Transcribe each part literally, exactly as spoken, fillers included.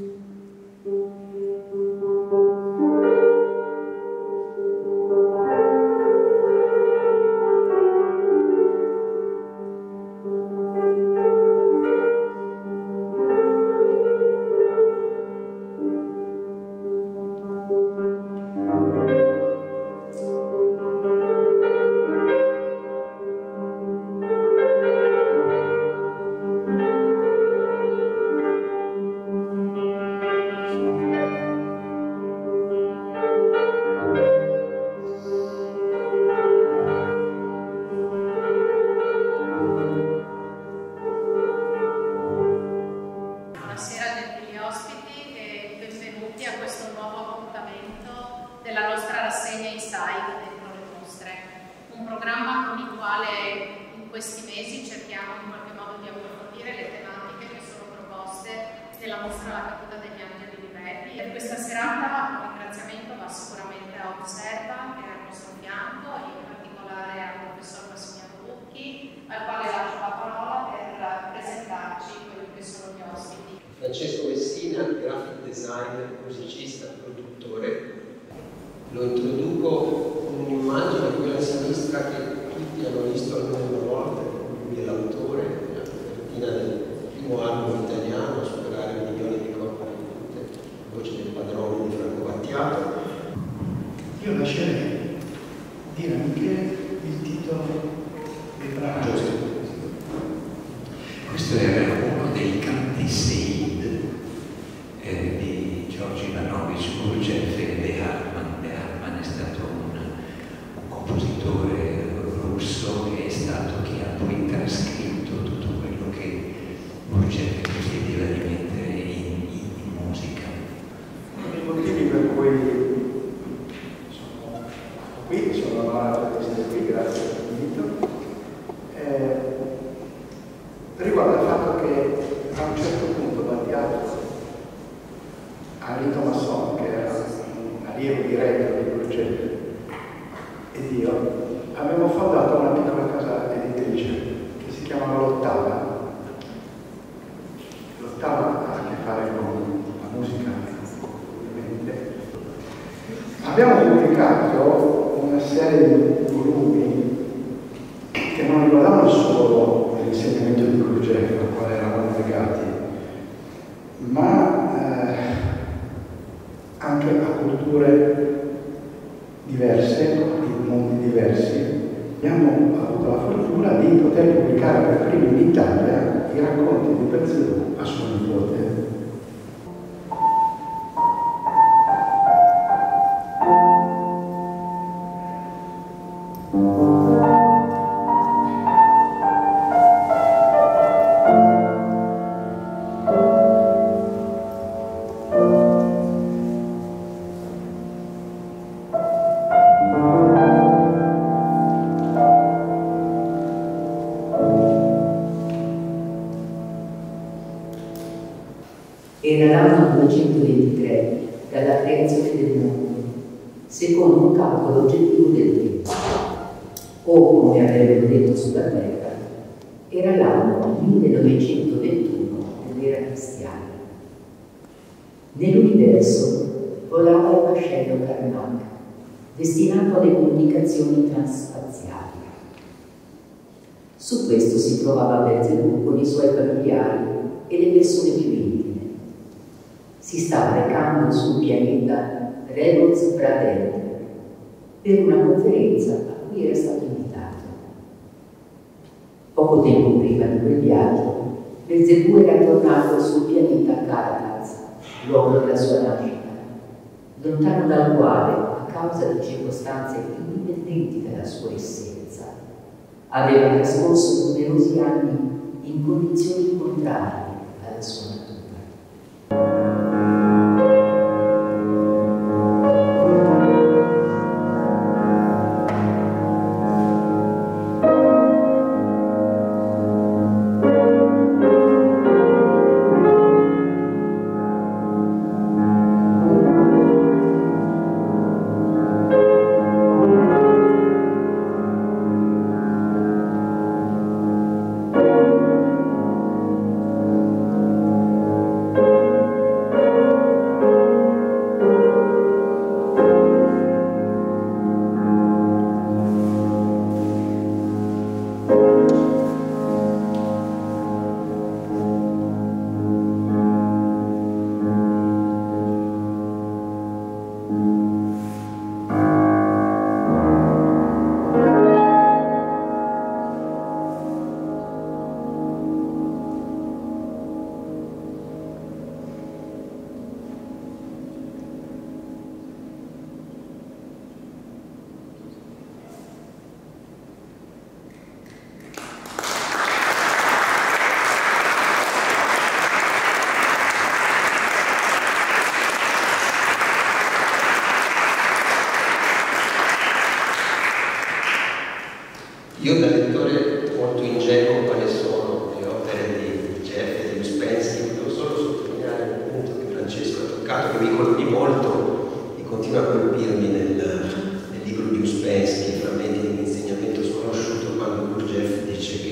della mostra La caduta degli angeli liberi. Per questa serata un ringraziamento va sicuramente a Observa, che è al nostro fianco, e in particolare al professor Massimiliano Lucchi, al quale lascio la parola per presentarci quelli che sono gli ospiti. Francesco Messina, graphic designer, musicista, produttore. Lo introduco con un'immagine, quella a sinistra, che tutti hanno visto almeno una volta. Lui è l'autore, la copertina del primo album italiano a superare un milione di copie vendute, Voce del padrone di Franco Battiato. Io lascerei dire anche il titolo del brano. Questo era uno dei canti Seid eh, di Giorgio Ivanovic Gurdjieff e De Harman. De Harman è stato un, un compositore russo che è stato chi ha poi trascritto tutto quello che Gurdjieff chiedeva di mettere in, in, in musica. Uno dei motivi per cui sono qui, sono onorato di essere qui, grazie per l'invito, eh, riguarda il fatto che a un certo punto Battiato, Henri Thomasson, che era un allievo diretto di Gurdjieff, ed io avevamo fondato una piccola casa editrice che si chiamava L'Ottava. L'Ottava ha a che fare con la musica, ovviamente. Abbiamo pubblicato una serie di volumi che non riguardavano solo l'insegnamento di Gurdjieff, al quale eravamo legati, ma eh, anche a culture diverse, di mondi diversi. Abbiamo avuto la fortuna di poter pubblicare per primi in Italia i racconti di Belzebù a suo nipote. Era l'anno duecentoventitré dalla creazione del mondo, secondo un calcolo oggettivo del tempo, o come avrebbero detto sulla Terra, era l'anno millenovecentoventuno dell'era cristiana. Nell'universo volava il vascello Karnak, destinato alle comunicazioni transspaziali. Su questo si trovava Belzebù con i suoi familiari e le persone più intime. Si stava recando sul pianeta Revoz Bradel per una conferenza a cui era stato invitato. Poco tempo prima di quel viaggio, Belzebù era tornato sul pianeta Karakaz, luogo della sua nascita, lontano dal quale, a causa di circostanze indipendenti dalla sua essenza, aveva trascorso numerosi anni in condizioni contrarie alla sua natura.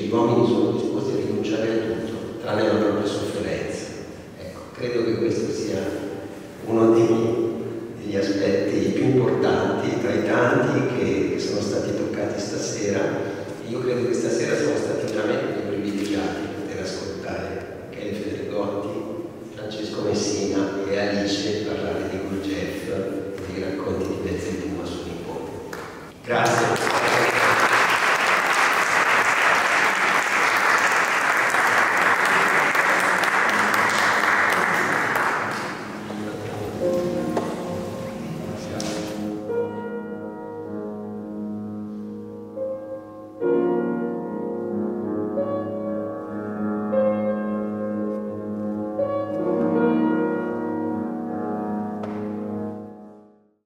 gli uomini sono disposti a rinunciare a tutto, tranne la